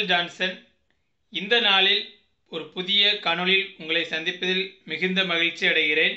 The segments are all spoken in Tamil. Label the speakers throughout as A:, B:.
A: Michael Johnson. இந்த நாளில் ஒரு புதிய காணொளியில் உங்களை சந்திப்பதில் மிகுந்த மகிழ்ச்சி அடைகிறேன்.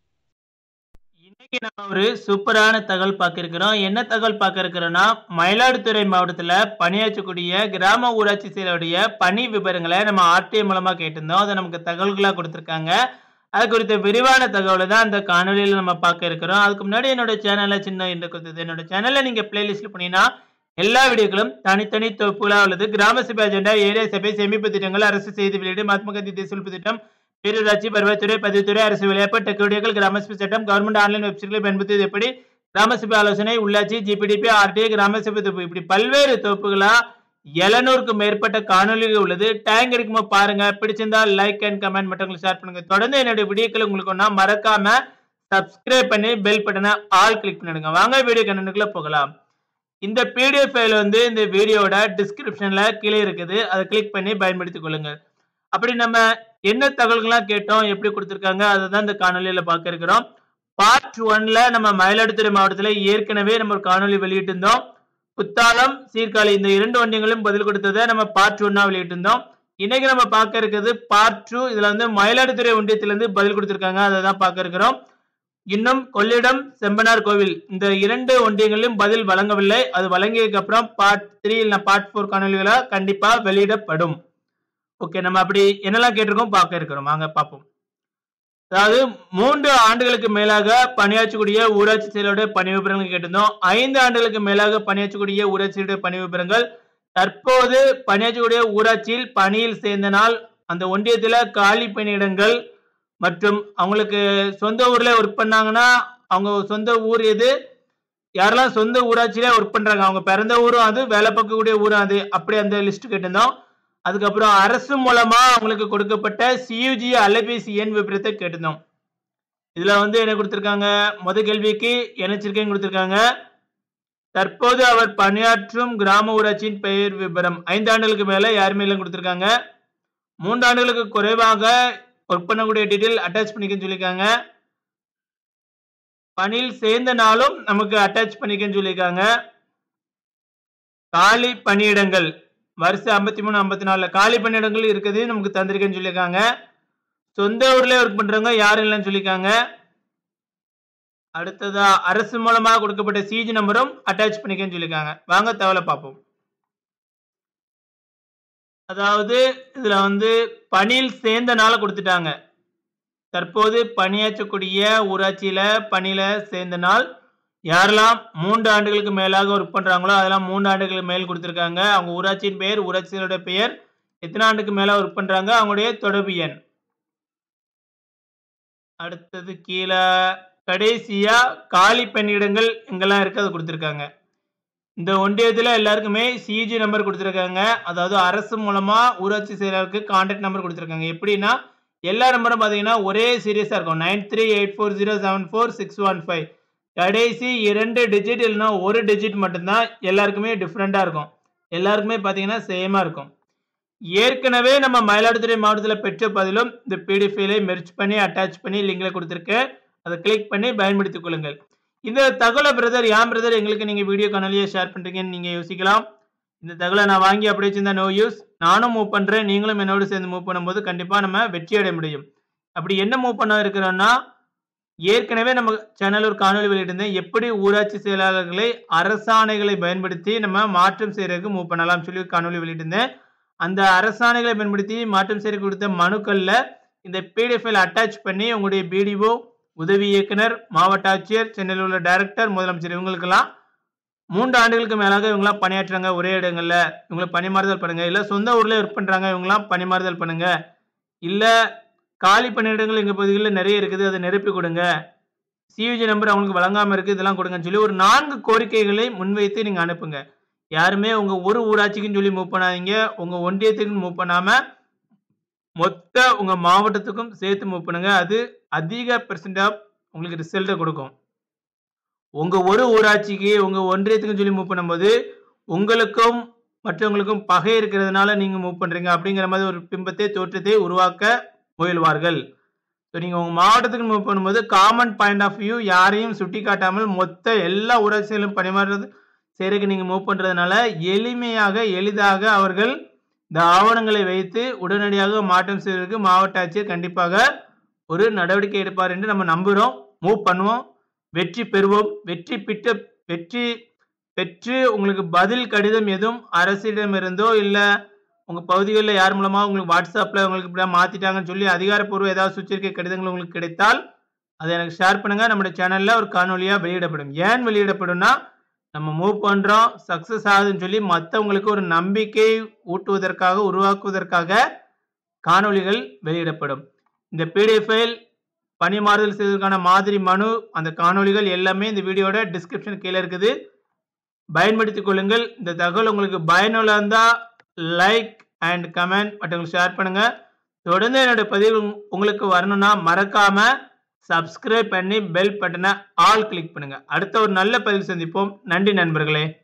B: இன்னைக்கு நம்ம ஒரு சூப்பரான தகவல் பார்க்க இருக்கிறோம். என்ன தகவல் பார்க்க இருக்கிறோம்னா, மயிலாடுதுறை மாவட்டத்தில் பணியாற்றக்கூடிய கிராம ஊராட்சி செயலுடைய பணி விவரங்களை நம்ம ஆர்டிஐ மூலமா கேட்டிருந்தோம். அதை நமக்கு தகவல்களாக கொடுத்துருக்காங்க. அது குறித்த விரிவான தகவலை தான் இந்த காணொலியில் நம்ம பார்க்க இருக்கிறோம். அதுக்கு முன்னாடி என்னோட சேனல்ல சின்ன என்று கொடுத்தது, என்னோட சேனல்ல நீங்க பிளேலிஸ்ட்ல போனீங்கன்னா எல்லா வீடியோக்களும் தனித்தனி தொகுப்புகளாக உள்ளது. கிராம சபை அஜெண்டா, ஏரியா சபை, சேமிப்பு திட்டங்கள், அரசு செய்தி வெளியீடு, மகாத்மா காந்தி தேசிய ஒழிப்பு திட்டம், பேரூராட்சி, வருவாய்த்துறை, பதிவுத்துறை, அரசு விளையாட்டு, டெக் வீடியோக்கள், கிராம சபை சட்டம், கவர்மெண்ட் ஆன்லைன் வெப்சைட்களை பயன்படுத்துவது எப்படி, கிராம சபை ஆலோசனை, உள்ளாட்சி, ஜிபிடிபி, ஆர்டிஐ, கிராம சபை தொகுப்பு, இப்படி பல்வேறு தொகுப்புகளா 700க்கும் மேற்பட்ட காணொலிகள் உள்ளது. டைம் கிடைக்கும்போது பாருங்க. பிடிச்சிருந்தா லைக் அண்ட் கமெண்ட் மட்டும் ஷேர் பண்ணுங்க. தொடர்ந்து என்னுடைய வீடியோக்கள் உங்களுக்கு ஒன்றா மறக்காம சப்ஸ்கிரைப் பண்ணி பெல் பட்டனை ஆல் கிளிக் பண்ணிடுங்க. வாங்க வீடியோ கண்டென்ட்குள்ள போகலாம். இந்த பிடிஎஃப் ஃபைல் இந்த வீடியோட டிஸ்கிரிப்ஷன்ல கீழே இருக்குது. அதை கிளிக் பண்ணி பயன்படுத்திக் கொள்ளுங்க. அப்படி நம்ம என்ன தகவல்கள்லாம் கேட்டோம், எப்படி கொடுத்துருக்காங்க, அதை தான் இந்த காணொலியில பார்க்க இருக்கிறோம். பார்ட் 1ல நம்ம மயிலாடுதுறை மாவட்டத்தில் ஏற்கனவே நம்ம ஒரு காணொலி வெளியிட்டு இருந்தோம். புத்தாலம், சீர்காழி இந்த 2 ஒன்றியங்களும் பதில் கொடுத்ததை நம்ம பார்ட் 1 வெளியிட்டு இருந்தோம். இன்னைக்கு நம்ம பார்க்க இருக்கிறது பார்ட் 2. இதுல மயிலாடுதுறை ஒன்றியத்திலிருந்து பதில் கொடுத்திருக்காங்க. அதை தான் பார்க்க இருக்கிறோம். இன்னும் கொள்ளிடம், செம்பனார் கோவில் இந்த 2 ஒன்றியங்களிலும் பதில் வழங்கவில்லை. அது வழங்கியதுக்கு அப்புறம் பார்ட் 3 இல்ல பார்ட் 4 காணொலிகளா கண்டிப்பா வெளியிடப்படும். ஓகே, நம்ம அப்படி என்னெல்லாம் கேட்டிருக்கோம் பார்க்க இருக்கிறோம். வாங்க பார்ப்போம். அதாவது 3 ஆண்டுகளுக்கு மேலாக பணியாற்றக்கூடிய ஊராட்சி செயலருடைய பணி விவரங்கள் கேட்டிருந்தோம். 5 ஆண்டுகளுக்கு மேலாக பணியாற்றக்கூடிய ஊராட்சியுடைய பணி விவரங்கள், தற்போது பணியாற்றக்கூடிய ஊராட்சியில் பணியில் சேர்ந்த நாள், அந்த ஒன்றியத்தில் காலி பணியிடங்கள் மற்றும் அவங்களுக்கு சொந்த ஊர்ல ஒர்க் பண்ணாங்கன்னா அவங்க சொந்த ஊர் எது, யாரெல்லாம் சொந்த ஊராட்சியில ஒர்க் பண்றாங்க, அவங்க பிறந்த ஊரும் அது, வேலை பார்க்கக்கூடிய ஊரும் அது, அப்படி அந்த லிஸ்ட் கேட்டிருந்தோம். அதுக்கப்புறம் அரசு மூலமா அவங்களுக்கு கொடுக்கப்பட்ட சியுஜி அலைபேசி எண் விபரத்தை கேட்டிருந்தோம். இதுல என்ன கொடுத்திருக்காங்க, முதல் கேள்விக்கு இணைச்சிருக்கேன் கொடுத்திருக்காங்க. தற்போது அவர் பணியாற்றும் கிராம ஊராட்சியின் பெயர் விபரம் 5 ஆண்டுகளுக்கு மேல யாருமே இல்லை கொடுத்திருக்காங்க. 3 ஆண்டுகளுக்கு குறைவாக ஒர்க் பண்ணக்கூடிய டீடைல் அட்டாச் பண்ணிக்கன்னு சொல்லியிருக்காங்க. பணியில் சேர்ந்த நாளும் நமக்கு அட்டாச் பண்ணிக்கன்னு சொல்லியிருக்காங்க. காலி பணியிடங்கள் வருஷம் 53 54 காலி பணியிடங்கள் இருக்குது நமக்கு தந்திருக்கேன்னு சொல்லியிருக்காங்க. சொந்த ஊர்ல ஒர்க் பண்றவங்க யாரும் இல்லைன்னு சொல்லியிருக்காங்க. அடுத்ததா அரசு மூலமாக கொடுக்கப்பட்ட சிஜி நம்பரும் அட்டாச் பண்ணிக்கன்னு சொல்லியிருக்காங்க. வாங்க தகவலை பார்ப்போம். அதாவது இதுல பணியில் சேர்ந்த நாளை கொடுத்துட்டாங்க. தற்போது பணியாற்றக்கூடிய ஊராட்சியில பணியில சேர்ந்த நாள் யாரெல்லாம் 3 ஆண்டுகளுக்கு மேலாக ஒர்க் பண்றாங்களோ அதெல்லாம் 3 ஆண்டுகளுக்கு மேல் கொடுத்திருக்காங்க. அவங்க ஊராட்சியின் பெயர், ஊராட்சியோட பெயர், எத்தனை ஆண்டுக்கு மேல ஒர்க் பண்றாங்க, அவங்களுடைய தொடர்பு எண். அடுத்தது கீழே கடைசியா காலி பணியிடங்கள் எங்கெல்லாம் இருக்கு அது கொடுத்திருக்காங்க. இந்த ஒன்றியத்துல எல்லாருக்குமே சிஜி நம்பர் கொடுத்திருக்காங்க. அதாவது அரசு மூலமா ஊராட்சி செயலருக்கு கான்டாக்ட் நம்பர் கொடுத்திருக்காங்க. எப்படின்னா எல்லா நம்பரும் பாத்தீங்கன்னா ஒரே சீரியஸா இருக்கும். 9384074615. கடைசி 2 டிஜிட் இல்லைன்னா 1 டிஜிட் மட்டும்தான் எல்லாருக்குமே டிஃப்ரெண்டா இருக்கும். எல்லாருக்குமே பாத்தீங்கன்னா சேமா இருக்கும். ஏற்கனவே நம்ம மயிலாடுதுறை மாவட்டத்தில் பெற்ற பதிலும் இந்த பிடிஎஃப் ஃபைலை மெர்ஜ் பண்ணி அட்டாச் பண்ணி லிங்க்ல கொடுத்திருக்கேன். அதை கிளிக் பண்ணி பயன்படுத்திக் கொள்ளுங்கள். இந்த தகவலை பிரதர் பிரதர் எங்களுக்கு நீங்க வீடியோ காணொலியை ஷேர் பண்றீங்கன்னு நீங்க யோசிக்கலாம். இந்த தகவலை நான் வாங்கி அப்படியே வச்சிருந்தா நோ யூஸ். நானும் மூவ் பண்றேன், நீங்களும் என்னோடு சேர்ந்து மூவ் பண்ணும்போது கண்டிப்பா நம்ம வெற்றி அடைய முடியும். அப்படி என்ன மூவ் பண்ண இருக்கிறோம்னா, ஏற்கனவே நம்ம சேனல் ஒரு காணொலி வெளியிட்டிருந்தேன், எப்படி ஊராட்சி செயலாளர்களை அரசாணைகளை பயன்படுத்தி நம்ம மாற்றம் செய்யறதுக்கு மூவ் பண்ணலாம் சொல்லி காணொலி வெளியிட்டிருந்தேன். அந்த அரசாணைகளை பயன்படுத்தி மாற்றம் செய்ய கொடுத்த மனுக்கள்ல இந்த பிடிஎஃப் ஃபைல் அட்டாச் பண்ணி உங்களுடைய பிடிஓ, உதவி இயக்குனர், மாவட்ட ஆட்சியர், சென்னையில் உள்ள டைரக்டர், முதலமைச்சர் இவங்களுக்கெல்லாம் 3 ஆண்டுகளுக்கு மேலாக இவங்களாம் பணியாற்றுறாங்க ஒரே இடங்கள்ல, இவங்களை பணிமாறுதல் பண்ணுங்க. இல்ல சொந்த ஊர்ல ஒர்க் பண்றாங்க, இவங்களாம் பணிமாறுதல் பண்ணுங்க. இல்ல காலி பணியிடங்கள் எங்க பகுதிகளில் நிறைய இருக்குது, அதை நிரப்பி கொடுங்க. சியூஜி நம்பர் அவங்களுக்கு வழங்காம இருக்கு, இதெல்லாம் கொடுங்கன்னு சொல்லி ஒரு 4 கோரிக்கைகளை முன்வைத்து நீங்க அனுப்புங்க. யாருமே உங்க ஒரு ஊராட்சிக்குன்னு சொல்லி மூவ் பண்ணாதீங்க. உங்க ஒன்றியத்துக்கு மூவ் பண்ணாம மொத்த உங்க மாவட்டத்துக்கும் சேர்த்து மூவ் பண்ணுங்க. அது அதிக பெர்சென்ட் உங்களுக்கு ரிசல்ட்டை கொடுக்கும். உங்க ஒரு ஊராட்சிக்கு உங்க ஒன்றியத்துக்கு சொல்லி மூவ் பண்ணும்போது உங்களுக்கும் மற்றவங்களுக்கும் பகை இருக்கிறதுனால நீங்க மூவ் பண்றீங்க அப்படிங்கிற மாதிரி ஒரு பிம்பத்தை, தோற்றத்தை உருவாக்க முயல்வார்கள். நீங்க உங்க மாவட்டத்துக்கு மூவ் பண்ணும்போது காமன் பாயிண்ட் ஆஃப் வியூ யாரையும் சுட்டி காட்டாமல் மொத்த எல்லா ஊராட்சிகளும் பணிமாறுறது செய்யறதுக்கு நீங்க மூவ் பண்றதுனால எளிதாக அவர்கள் இந்த ஆவணங்களை வைத்து உடனடியாக மாற்றம் செய்வதற்கு மாவட்ட ஆட்சியர் கண்டிப்பாக ஒரு நடவடிக்கை எடுப்பார் என்று நம்ம நம்புகிறோம். மூவ் பண்ணுவோம், வெற்றி பெறுவோம். வெற்றி பெற்று உங்களுக்கு பதில் கடிதம் எதுவும் அரசிடம் இருந்தோ இல்லை உங்கள் பகுதிகளில் யார் மூலமாக உங்களுக்கு வாட்ஸ்அப்பில் உங்களுக்கு இப்படி மாற்றிட்டாங்கன்னு சொல்லி அதிகாரப்பூர்வ ஏதாவது சுற்றறிக்கை கடிதங்கள் உங்களுக்கு கிடைத்தால் அதை எனக்கு ஷேர் பண்ணுங்கள். நம்முடைய சேனலில் ஒரு காணொலியாக வெளியிடப்படும். ஏன் வெளியிடப்படும்னா, நம்ம மூவ் பண்ணுறோம், சக்ஸஸ் ஆகுதுன்னு சொல்லி மற்றவங்களுக்கு ஒரு நம்பிக்கை ஊட்டுவதற்காக, உருவாக்குவதற்காக காணொலிகள் வெளியிடப்படும். இந்த பிடிஎஃப் ஃபைல் பணி மாறுதல் செய்வதற்கான மாதிரி மனு, அந்த காணொலிகள் எல்லாமே இந்த வீடியோட டிஸ்கிரிப்ஷன் கீழே இருக்குது. பயன்படுத்திக் கொள்ளுங்கள். இந்த தகவல் உங்களுக்கு பயனுள்ள இருந்தால் லைக் அண்ட் கமெண்ட் மற்றவங்களுக்கு ஷேர் பண்ணுங்க. தொடர்ந்து என்னோட பதிவு உங்களுக்கு வரணும்னா மறக்காம சப்ஸ்கிரைப் பண்ணி பெல் பட்டனை ஆல் கிளிக் பண்ணுங்க. அடுத்த ஒரு நல்ல பதிவு சந்திப்போம். நன்றி நண்பர்களே.